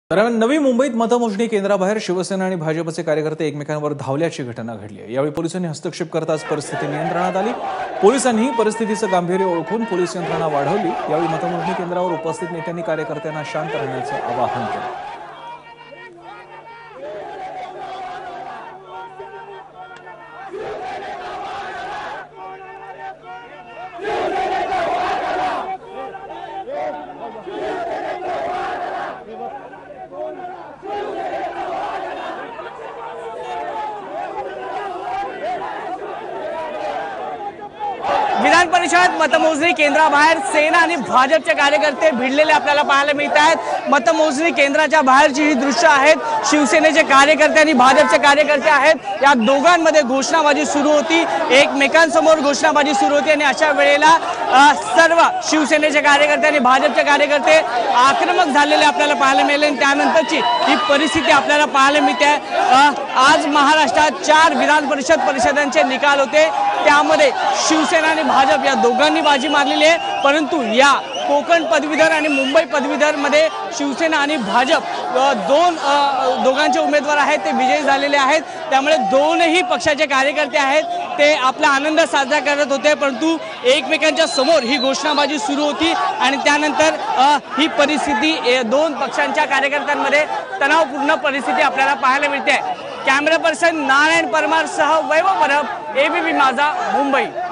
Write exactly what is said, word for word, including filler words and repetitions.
दरम्यान नवी मुंबईत मतमोजणी केंद्राबाहेर शिवसेना आणि भाजपचे कार्यकर्ते एकमेकांवर धावल्याची घटना घडली आहे। यावेळी पोलिसांनी हस्तक्षेप करताच परिस्थिती नियंत्रणात आली। पोलिसांनी परिस्थितीचं गांभीर्य ओळखून पोलीस यंत्रणा वाढवली। यावेळी मतमोजणी केंद्रावर उपस्थित नेत्यांनी कार्यकर्त्यांना शांत राहण्याचं आवाहन केलं। विधान परिषद मतमोजणी केंद्राबाहेर सेना आणि भाजपचे कार्यकर्ते भिडलेले आपल्याला पाहायला मिळत आहेत। मतमोजणी केंद्राच्या बाहेरची ही दृश्य आहेत। शिवसेनेचे कार्यकर्ते आणि भाजपचे कार्यकर्ते आहेत। या दोघांमध्ये घोषणाबाजी सुरू होती, एकमेकांसमोर घोषणाबाजी सुरू होती आणि अशा वेळेला सर्व शिवसेनेचे कार्यकर्ते आणि भाजपचे कार्यकर्ते आक्रमक झालेले आपल्याला पाहायला मिळाले। त्यानंतरची ही परिस्थिती आपल्याला पाहायला मिळते। आज महाराष्ट्रात चार विधान परिषद परिषदांचे निकाल होते, त्यामध्ये शिवसेना आणि भाजप या दोघांनी बाजी मारलेली आहे। परंतु या कोकण पदवीधर आणि मुंबई पदवीधर मध्ये शिवसेना आणि भाजप दोन दोघांचे उमेदवार आहेत ते विजयी झालेले आहेत। त्यामुळे दोनही पक्षाचे कार्यकर्ते आहेत ते आपला आनंद साजरा करत होते, परंतु एकमेकांच्या समोर ही घोषणाबाजी सुरू होती आणि त्यानंतर ही परिस्थिती दोन पक्षांच्या कार्यकर्त्यांमध्ये तणावपूर्ण परिस्थिती आपल्याला पाहायला मिळते। कॅमेरा पर्सन नारायण परमार सह वैभव परब, एबीपी माझा, मुंबई।